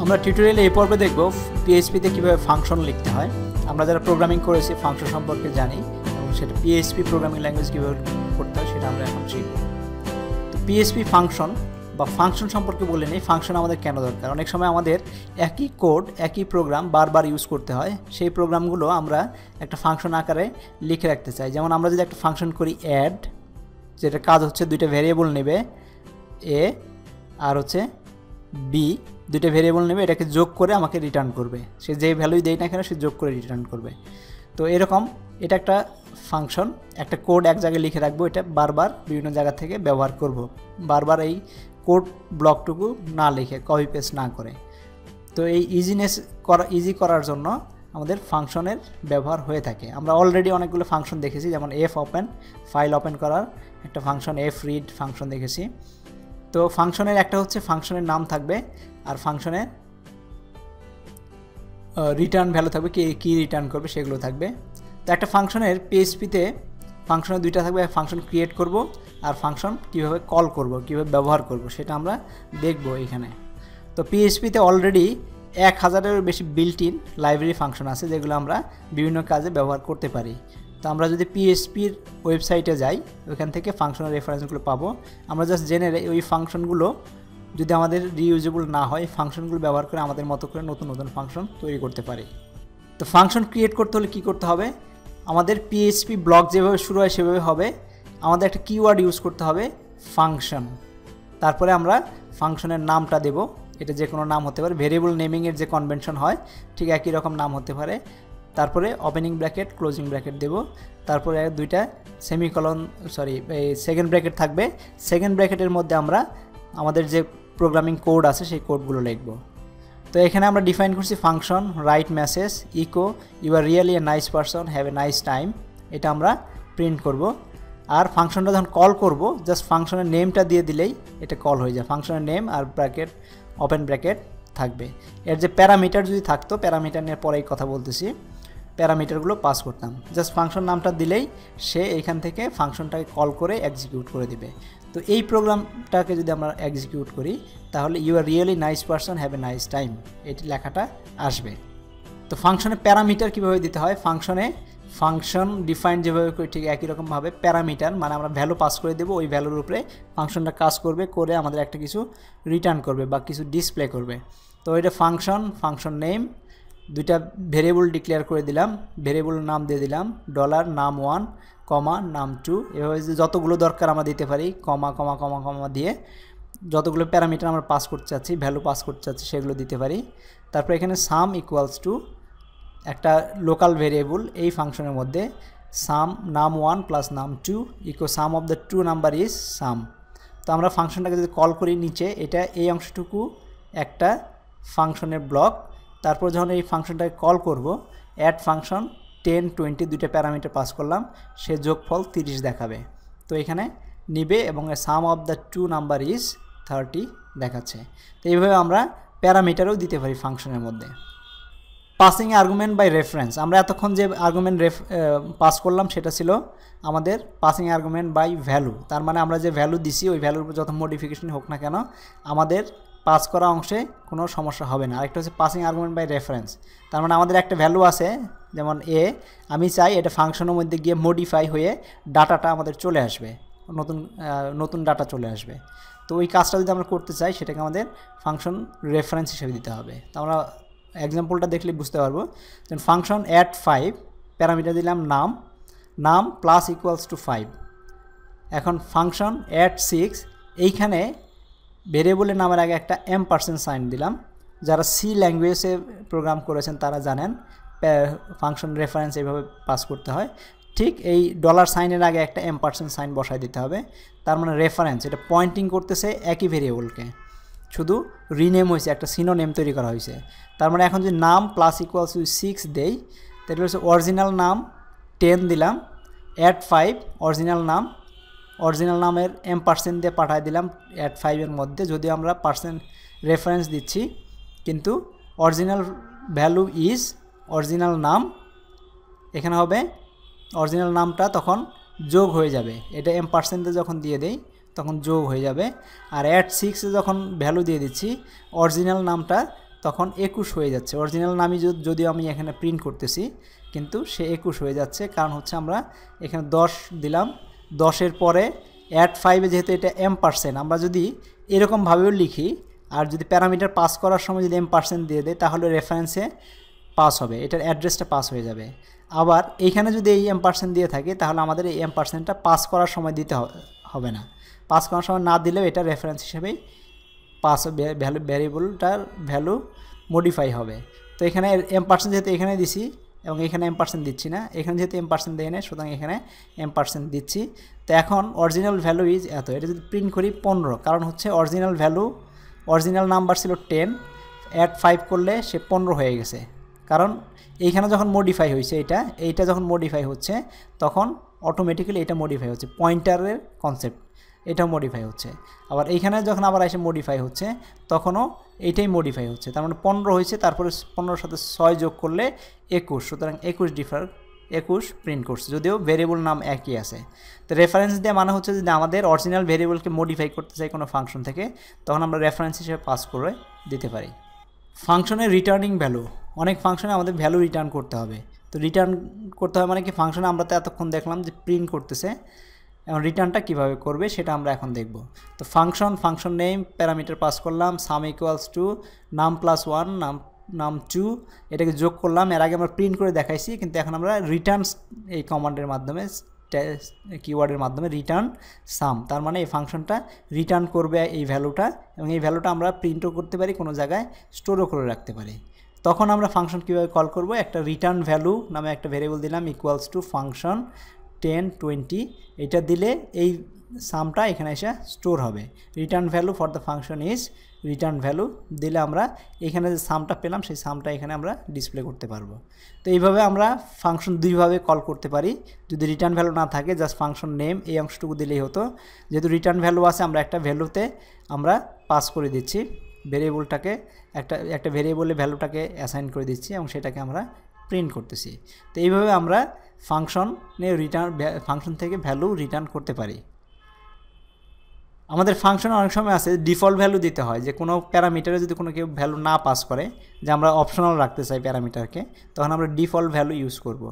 আমরা টিউটোরিয়ালে এই পর্বে দেখব পিএইচপিতে কিভাবে ফাংশন লিখতে হয়। আমরা যারা প্রোগ্রামিং করেছি ফাংশন সম্পর্কে জানি এবং সেটা পিএইচপি প্রোগ্রামিং ল্যাঙ্গুয়েজ কিভাবে করতে হয় সেটা আমরা এখন শিখব। তো পিএইচপি ফাংশন বা ফাংশন সম্পর্কে বলে নেই, ফাংশন আমাদের কেন দরকার। অনেক সময় আমাদের একই কোড একই প্রোগ্রাম বারবার ইউজ করতে হয়, সেই প্রোগ্রামগুলো আমরা একটা ফাংশন আকারে লিখে রাখতে চাই। যেমন আমরা যদি একটা ফাংশন করি অ্যাড, যেটা কাজ হচ্ছে দুইটা ভেরিয়েবল নেবে এ আর হচ্ছে বি, দুইটা ভেরিয়েবল নেবে, এটাকে যোগ করে আমাকে রিটার্ন করবে। সে যে ভ্যালুই দেয় না কেন সে যোগ করে রিটার্ন করবে। তো এরকম এটা একটা ফাংশন, একটা কোড এক জায়গায় লিখে রাখবো, এটা বারবার বিভিন্ন জায়গা থেকে ব্যবহার করব, বারবার এই কোড ব্লকটুকু না লিখে কপি পেস্ট না করে। তো এই ইজি করার জন্য আমাদের ফাংশনের ব্যবহার হয়ে থাকে। আমরা অলরেডি অনেকগুলো ফাংশন দেখেছি, যেমন এফ ওপেন, ফাইল ওপেন করার একটা ফাংশন, এফ রিড ফাংশন দেখেছি। তো ফাংশনের একটা হচ্ছে ফাংশনের নাম থাকবে আর ফাংশনের রিটার্ন ভ্যালু থাকবে, কি রিটার্ন করবে সেগুলো থাকবে। তো একটা ফাংশনের পিএইচপিতে ফাংশনের দুইটা থাকবে, ফাংশন ক্রিয়েট করব আর ফাংশন কিভাবে কল করব, কিভাবে ব্যবহার করব সেটা আমরা দেখব এখানে। তো পিএইচপিতে অলরেডি 1000-এর বেশি বিল্ট ইন লাইব্রেরি ফাংশন আছে যেগুলো আমরা বিভিন্ন কাজে ব্যবহার করতে পারি। তো আমরা যদি পিএইচপির ওয়েবসাইটে যাই ওইখান থেকে ফাংশনের রেফারেন্সগুলো পাবো। আমরা জাস্ট জেনে ওই ফাংশনগুলো যদি আমাদের রিইউজেবল না হয়, ফাংশনগুলো ব্যবহার করে আমাদের মতো করে নতুন নতুন ফাংশন তৈরি করতে পারি। তো ফাংশন ক্রিয়েট করতে হলে কী করতে হবে, আমাদের পিএইচপি ব্লক যেভাবে শুরু হয় সেভাবে হবে। আমাদের একটা কিওয়ার্ড ইউজ করতে হবে ফাংশন, তারপরে আমরা ফাংশনের নামটা দেব, এটা যে কোনো নাম হতে পারে, ভেরিয়েবল নেমিংয়ের যে কনভেনশন হয় ঠিক একই রকম নাম হতে পারে। তারপরে ওপেনিং ব্র্যাকেট ক্লোজিং ব্র্যাকেট দেব, তারপরে দুইটা সেমিকলন এই সেকেন্ড ব্র্যাকেট থাকবে। সেকেন্ড ব্র্যাকেটের মধ্যে আমরা আমাদের যে প্রোগ্রামিং কোড আছে সেই কোডগুলো লিখব। তো এখানে আমরা ডিফাইন করছি function write message echo you are really a nice person, have a nice time, এটা আমরা প্রিন্ট করব। আর ফাংশনটা যখন কল করব জাস্ট ফাংশনের নেমটা দিয়ে দিলেই এটা কল হয়ে যায়। ফাংশনের নেম আর ব্র্যাকেট ওপেন ব্র্যাকেট থাকবে। এর যে প্যারামিটার যদি থাকতো, প্যারামিটার নিয়ে পরেই কথা বলতেছি, প্যারামিটারগুলো পাস করতাম। জাস্ট ফাংশন নামটা দিলেই সে এইখান থেকে ফাংশনটাকে কল করে এক্সিকিউট করে দিবে। তো এই প্রোগ্রামটাকে যদি আমরা এক্সিকিউট করি তাহলে you are really nice person, have a nice time, এটি লেখাটা আসবে। তো ফাংশনে প্যারামিটার কীভাবে দিতে হয়, ফাংশন ডিফাইন যেভাবে করি ঠিক একই রকমভাবে প্যারামিটার মানে আমরা ভ্যালু পাস করে দেবো, ওই ভ্যালুর উপরে ফাংশনটা কাজ করবে, করে আমাদের একটা কিছু রিটার্ন করবে বা কিছু ডিসপ্লে করবে। তো এটা ফাংশন নেম, দুইটা ভেরিয়েবল ডিক্লেয়ার করে দিলাম, ভেরিয়েবল নাম দিয়ে দিলাম $num1, num2, এভাবে যতগুলো দরকার আমরা দিতে পারি, কমা দিয়ে যতগুলো প্যারামিটার আমরা পাস করতে চাচ্ছি, ভ্যালু পাস করতে চাচ্ছি সেগুলো দিতে পারি। তারপর এখানে সাম ইকুয়ালস টু একটা লোকাল ভেরিয়েবল, এই ফাংশনের মধ্যে sum num1 plus num2 echo sum of the two number is sum. তো আমরা ফাংশনটাকে যদি কল করি নিচে, এটা এই অংশটুকু একটা ফাংশনের ব্লক। তারপর যখন এই ফাংশনটাকে কল করব, অ্যাড ফাংশন 10, 20 দুইটা প্যারামিটার পাস করলাম, সে যোগফল 30 দেখাবে। তো এখানে নিবে এবং sum of the two number is 30 দেখাচ্ছে। তো এইভাবে আমরা প্যারামিটারও দিতে পারি ফাংশনের মধ্যে। পাসিং আর্গুমেন্ট বাই রেফারেন্স, আমরা এতক্ষণ যে আর্গুমেন্ট পাস করলাম সেটা ছিল আমাদের পাসিং আর্গুমেন্ট বাই ভ্যালু। তার মানে আমরা যে ভ্যালু দিছি ওই ভ্যালুর উপর যত মডিফিকেশন হোক না কেন আমাদের পাস করা অংশে কোনো সমস্যা হবে না। আরেকটা হচ্ছে পাসিং আর্গুমেন্ট বাই রেফারেন্স, তার মানে আমাদের একটা ভ্যালু আছে যেমন এ, আমি চাই এটা ফাংশনের মধ্যে গিয়ে মডিফাই হয়ে ডাটাটা আমাদের চলে আসবে, নতুন ডাটা চলে আসবে। তো ওই কাজটা যদি আমরা করতে চাই সেটাকে আমাদের ফাংশন রেফারেন্স হিসেবে দিতে হবে। তো আমরা এক্সাম্পলটা দেখলে বুঝতে পারবো। যেমন ফাংশন অ্যাড 5, প্যারামিটার দিলাম নাম প্লাস ইকুয়ালস টু 5। এখন ফাংশন অ্যাড 6, এইখানে ভেরিয়েবলের নামের আগে একটা এম্পারসেন্ট সাইন দিলাম। যারা সি ল্যাঙ্গুয়েজে প্রোগ্রাম করেছেন তারা জানেন ফাংশন রেফারেন্স এইভাবে পাস করতে হয়। ঠিক এই ডলার সাইনের আগে একটা এম্পারসেন্ট সাইন বসায় দিতে হবে। তার মানে রেফারেন্স, এটা পয়েন্টিং করতেছে একই ভেরিয়েবলকে, শুধু রিনেম হয়েছে, একটা সিনোনেম তৈরি করা হয়েছে। তার মানে এখন যদি নাম প্লাস ইকুয়ালস টু 6 দেই তাহলে হচ্ছে অরিজিনাল নাম 10 দিলাম, অ্যাড 5 অরিজিনাল নামের এম্পারসেন্ট দিয়ে পাঠিয়ে দিলাম অ্যাড 5-এর মধ্যে। যদি আমরা পার্সেন্ট রেফারেন্স দিচ্ছি কিন্তু অরিজিনাল ভ্যালু ইজ অরিজিনাল নাম, এখানে হবে অরিজিনাল নামটা তখন যোগ হয়ে যাবে, এটা এম্পারসেন্টে যখন দিয়ে দেই তখন যোগ হয়ে যাবে। আর অ্যাড 6 যখন ভ্যালু দিয়ে দিচ্ছি অরিজিনাল নামটা তখন 21 হয়ে যাচ্ছে। অরিজিনাল নামই যদিও আমি এখানে প্রিন্ট করতেছি, কিন্তু সে 21 হয়ে যাচ্ছে, কারণ হচ্ছে আমরা এখানে 10 দিলাম। 10-এর পরে অ্যাড 5-এ যেহেতু এটা M%, আমরা যদি এরকমভাবেও লিখি আর যদি প্যারামিটার পাস করার সময় যদি M% দিয়ে দেয়, তাহলে রেফারেন্সে পাস হবে, এটার অ্যাড্রেসটা পাস হয়ে যাবে। আবার এইখানে যদি এই M% দিয়ে থাকে, তাহলে আমাদের এই M%টা পাস করার সময় দিতে হবে না। পাস করার সময় না দিলেও এটা রেফারেন্স হিসেবেই পাস ভ্যালু, ভ্যারিয়েবলটার ভ্যালু মডিফাই হবে। তো এখানে M% যেহেতু এখানে দিছি এবং এখানে M% দিচ্ছি না, এখানে যেহেতু M% দেয় না, সুতরাং এখানে M% দিচ্ছি। তো এখন অরিজিনাল ভ্যালু ইজ এত, এটা যদি প্রিন্ট করি 15, কারণ হচ্ছে অরিজিনাল ভ্যালু, অরিজিনাল নাম্বার ছিল 10, অ্যাড 5 করলে সে 15 হয়ে গেছে। কারণ এইখানে যখন মডিফাই হয়েছে, এইটা যখন মডিফাই হচ্ছে, তখন অটোমেটিক্যালি এটা মডিফাই হচ্ছে, পয়েন্টারের কনসেপ্ট এটাও মডিফাই হচ্ছে। আবার এইখানে যখন আবার এসে মডিফাই হচ্ছে, তখনও এইটাই মডিফাই হচ্ছে। তার মানে 15 হয়েছে, তারপরে 15-এর সাথে 6 যোগ করলে 21, সুতরাং 21 প্রিন্ট করছে, যদিও ভেরিয়েবল নাম একই আছে। তো রেফারেন্স দিয়ে মানে হচ্ছে যদি আমাদের অরিজিনাল ভেরিয়েবলকে মডিফাই করতে চাই কোনো ফাংশন থেকে, তখন আমরা রেফারেন্স হিসেবে পাস করে দিতে পারি। ফাংশনের রিটার্নিং ভ্যালু, অনেক ফাংশনে আমাদের ভ্যালু রিটার্ন করতে হবে। তো রিটার্ন করতে হবে মানে কি, ফাংশনে আমরা তো এতক্ষণ দেখলাম যে প্রিন্ট করতেছে, এবং রিটার্নটা কীভাবে করবে সেটা আমরা এখন দেখব। তো ফাংশন নেম প্যারামিটার পাস করলাম, সাম ইকুয়ালস টু নাম +1 নাম 2, এটাকে যোগ করলাম। এর আগে আমরা প্রিন্ট করে দেখাইছি, কিন্তু এখন আমরা রিটার্ন এই কমান্ডের মাধ্যমে, কিওয়ার্ডের মাধ্যমে রিটার্ন সাম, তার মানে এই ফাংশনটা রিটার্ন করবে এই ভ্যালুটা, এবং এই ভ্যালুটা আমরা প্রিন্টও করতে পারি, কোনো জায়গায় স্টোরও করে রাখতে পারি। তখন আমরা ফাংশন কীভাবে কল করব, একটা রিটার্ন ভ্যালু নামে একটা ভ্যারিয়েবল দিলাম, ইকুয়ালস টু ফাংশন 10 20, এটা দিলে এই সামটা এখানে এসে স্টোর হবে। Return value for the function is return value দিলে আমরা এখানে যে সামটা পেলাম, সেই সামটা এখানে আমরা ডিসপ্লে করতে পারবো। তো এইভাবে আমরা ফাংশন দুইভাবে কল করতে পারি। যদি রিটার্ন ভ্যালু না থাকে, জাস্ট ফাংশন নেম এই অংশটুকু দিলেই হতো। যেহেতু রিটার্ন ভ্যালু আছে, আমরা একটা ভ্যালুতে আমরা পাস করে দিচ্ছি, ভেরিয়েবলটাকে একটা ভেরিয়েবলে ভ্যালুটাকে অ্যাসাইন করে দিচ্ছি, এবং সেটাকে আমরা প্রিন্ট করতেছি। তো এইভাবে আমরা ফাংশন থেকে ভ্যালু রিটার্ন করতে পারি। আমাদের ফাংশনে অনেক সময় আছে ডিফল্ট ভ্যালু দিতে হয়, যে কোনো প্যারামিটারে যদি কোনো কেউ ভ্যালু না পাস করে, যে আমরা অপশনাল রাখতে চাই প্যারামিটারকে, তখন আমরা ডিফল্ট ভ্যালু ইউজ করব।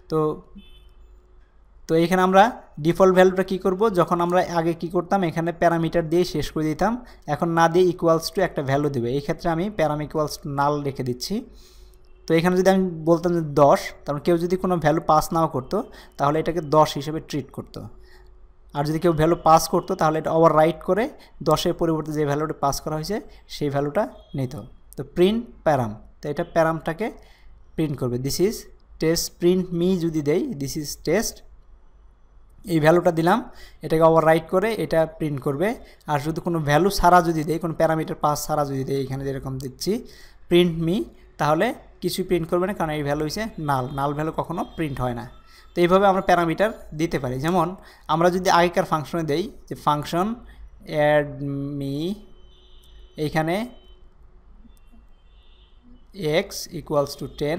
তো এখানে আমরা ডিফল্ট ভ্যালুটা কী করব, যখন আমরা আগে কি করতাম, এখানে প্যারামিটার দিয়ে শেষ করে দিতাম, এখন না দিয়ে ইকুয়ালস টু একটা ভ্যালু দেবে। এই ক্ষেত্রে আমি ইকুয়ালস টু নাল রেখে দিচ্ছি। তো এখানে যদি আমি বলতাম যে 10, তারপর কেউ যদি কোনো ভ্যালু পাস নাও করতো, তাহলে এটাকে 10 হিসেবে ট্রিট করতো। আর যদি কেউ ভ্যালু পাস করতো, তাহলে এটা ওভার রাইট করে 10-এর পরিবর্তে যে ভ্যালুটা পাস করা হয়েছে সেই ভ্যালুটা নিত। তো প্রিন্ট প্যারাম, তো এটা প্যারামটাকে প্রিন্ট করবে, this is test. Print me যদি দেই, দিস ইজ টেস্ট, এই ভ্যালুটা দিলাম, এটাকে ওভার রাইট করে এটা প্রিন্ট করবে। আর যদি কোনো ভ্যালু ছাড়া যদি দেয়, কোনো প্যারামিটার পাস ছাড়া যদি দেয়, এখানে যেরকম দিচ্ছি প্রিন্ট মি, তাহলে কিছুই প্রিন্ট করবে না, কারণ এই ভ্যালু হচ্ছে নাল ভ্যালু কখনো প্রিন্ট হয় না। তো এইভাবে আমরা প্যারামিটার দিতে পারি। যেমন আমরা যদি আগেকার ফাংশনে দেই যে ফাংশন অ্যাড মি, এইখানে x equals to 10,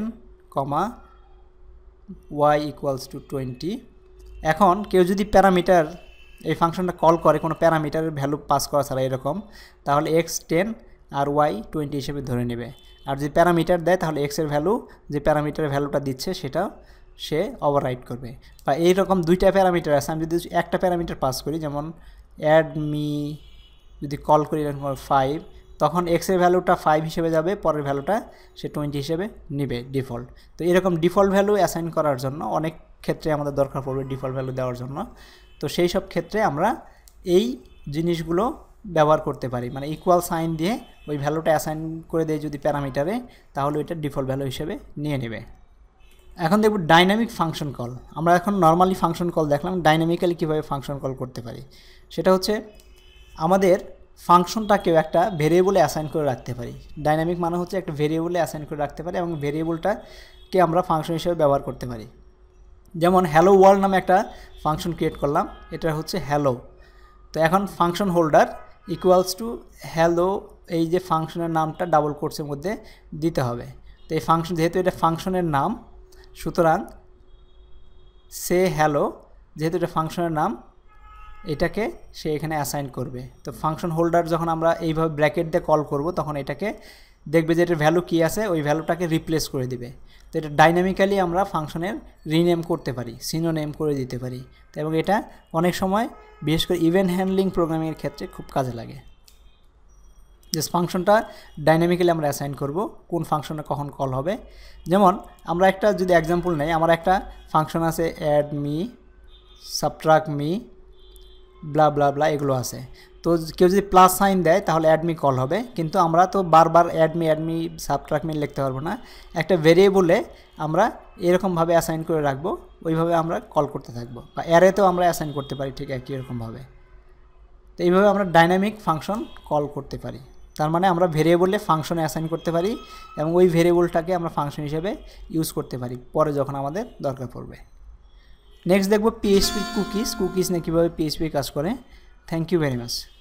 y equals to 20। এখন কেউ যদি প্যারামিটার এই ফাংশনটা কল করে কোনো প্যারামিটারের ভ্যালু পাস করা ছাড়া এরকম, তাহলে x 10 আর y 20 হিসেবে ধরে নেবে। আর যদি প্যারামিটার দেয়, তাহলে x এর ভ্যালু, যে প্যারামিটারের ভ্যালুটা দিচ্ছে সেটা সে ওভাররাইট করবে। বা এইরকম দুইটা প্যারামিটার আছে, আমি যদি একটা প্যারামিটার পাস করি, যেমন অ্যাড মি যদি কল করি 5, তখন x এর ভ্যালুটা 5 হিসেবে যাবে, পরের ভ্যালুটা সে 20 হিসেবে নেবে ডিফল্ট। তো এরকম ডিফল্ট ভ্যালু অ্যাসাইন করার জন্য অনেক ক্ষেত্রে আমাদের দরকার পড়বে ডিফল্ট ভ্যালু দেওয়ার জন্য। তো সেই সব ক্ষেত্রে আমরা এই জিনিসগুলো ব্যবহার করতে পারি, মানে ইকুয়াল সাইন দিয়ে ওই ভ্যালুটা অ্যাসাইন করে দেয় যদি প্যারামিটারে, তাহলে ওইটা ডিফল্ট ভ্যালু হিসেবে নিয়ে নেবে। এখন দেখব ডাইনামিক ফাংশন কল। আমরা এখন নর্মালি ফাংশন কল দেখলাম, ডাইনামিক্যালি কীভাবে ফাংশন কল করতে পারি। সেটা হচ্ছে আমাদের ফাংশনটাকেও একটা ভেরিয়েবলে অ্যাসাইন করে রাখতে পারি। ডাইনামিক মানে হচ্ছে একটা ভেরিয়েবলে অ্যাসাইন করে রাখতে পারি, এবং ভেরিয়েবলটাকে আমরা ফাংশন হিসেবে ব্যবহার করতে পারি। যেমন হ্যালো ওয়ার্ল্ড নামে একটা ফাংশন ক্রিয়েট করলাম, এটা হচ্ছে হ্যালো। তো এখন function holder equals to hello, এই যে ফাংশনের নামটা ডাবল কোটসের মধ্যে দিতে হবে। তো এই ফাংশন, যেহেতু এটা ফাংশনের নাম, সুতরাং সে হ্যালো, যেহেতু এটা ফাংশনের নাম, এটাকে সে এখানে অ্যাসাইন করবে। তো ফাংশন হোল্ডার যখন আমরা এইভাবে ব্র্যাকেট দিয়ে কল করব, তখন এটাকে দেখবে যে এটার ভ্যালু কী আছে ওই ভ্যালুটাকে রিপ্লেস করে দিবে। তো এটা ডাইনামিক্যালি আমরা ফাংশনের রিনেম করতে পারি, সিনোনেম করে দিতে পারি। এবং এটা অনেক সময় বিশেষ করে ইভেন্ট হ্যান্ডলিং প্রোগ্রামিংয়ের ক্ষেত্রে খুব কাজে লাগে। জাস্ট ফাংশনটা ডাইনামিক্যালি আমরা অ্যাসাইন করব কোন ফাংশনে কখন কল হবে। যেমন আমরা একটা যদি এক্সাম্পল নেই, আমার একটা ফাংশন আছে add me, subtract me, blah blah blah এগুলো আছে। তো কেউ যদি প্লাস সাইন দেয় তাহলে অ্যাডমি কল হবে, কিন্তু আমরা তো বারবার অ্যাডমি সাবট্রাক্ট মি লিখতে পারবো না। একটা ভেরিয়েবলে আমরা এরকমভাবে অ্যাসাইন করে রাখবো, ওইভাবে আমরা কল করতে থাকবো। বা অ্যারেতেও আমরা অ্যাসাইন করতে পারি ঠিক একই রকমভাবে। তো এইভাবে আমরা ডাইনামিক ফাংশন কল করতে পারি। তার মানে আমরা ভেরিয়েবলে ফাংশনে অ্যাসাইন করতে পারি এবং ওই ভেরিয়েবলটাকে আমরা ফাংশন হিসেবে ইউজ করতে পারি পরে যখন আমাদের দরকার পড়বে। নেক্সট দেখব পিএইচপি কুকিজ নিয়ে কীভাবে পিএইচপি কাজ করে। Thank you very much.